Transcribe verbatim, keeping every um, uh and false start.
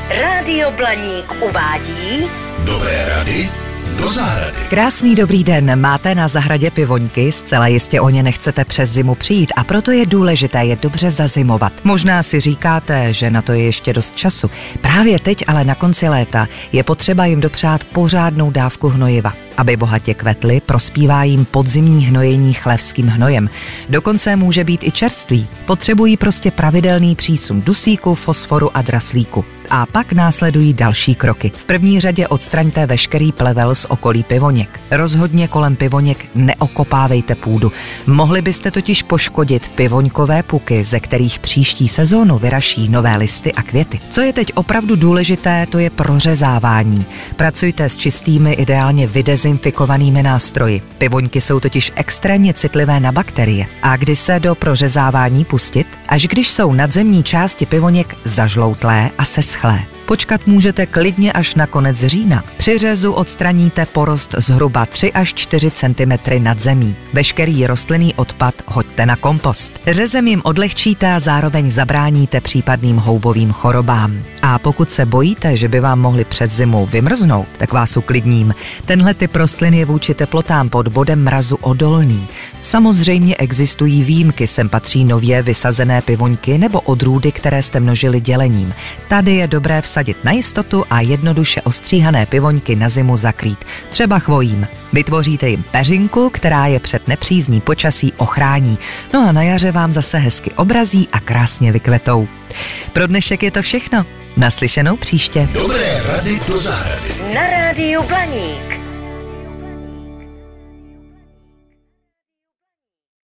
Rádio Blaník uvádí Dobré rady do zahrady. Krásný dobrý den, máte na zahradě pivoňky, zcela jistě o ně nechcete přes zimu přijít a proto je důležité je dobře zazimovat. Možná si říkáte, že na to je ještě dost času. Právě teď, ale na konci léta, je potřeba jim dopřát pořádnou dávku hnojiva. Aby bohatě kvetly, prospívá jim podzimní hnojení chlévským hnojem. Dokonce může být i čerstvý. Potřebují prostě pravidelný přísun dusíku, fosforu a draslíku. A pak následují další kroky. V první řadě odstraňte veškerý plevel z okolí pivoněk. Rozhodně kolem pivoněk neokopávejte půdu. Mohli byste totiž poškodit pivoňkové puky, ze kterých příští sezónu vyraší nové listy a květy. Co je teď opravdu důležité, to je prořezávání. Pracujte s čistými, ideálně vydezinfikovanými nástroji. Pivoňky jsou totiž extrémně citlivé na bakterie. A kdy se do prořezávání pustit? Až když jsou nadzemní části pivoněk zažloutlé a seschlé. Počkat můžete klidně až na konec října. Při řezu odstraníte porost zhruba tři až čtyři centimetry nad zemí. Veškerý rostlinný odpad hoďte na kompost. Řezem jim odlehčíte a zároveň zabráníte případným houbovým chorobám. A pokud se bojíte, že by vám mohli před zimou vymrznout, tak vás uklidním. Tenhle typ rostlin je vůči teplotám pod bodem mrazu odolný. Samozřejmě existují výjimky, sem patří nově vysazené pivoňky nebo odrůdy, které jste množili dělením. Tady je dobré vsadit na jistotu a jednoduše ostříhané pivoňky na zimu zakrýt, třeba chvojím. Vytvoříte jim peřinku, která je před nepřízní počasí ochrání. No a na jaře vám zase hezky obrazí a krásně vykvetou. Pro dnešek je to všechno. Naslyšenou příště. Dobré rady do zahrady. na Rádiu Blaník.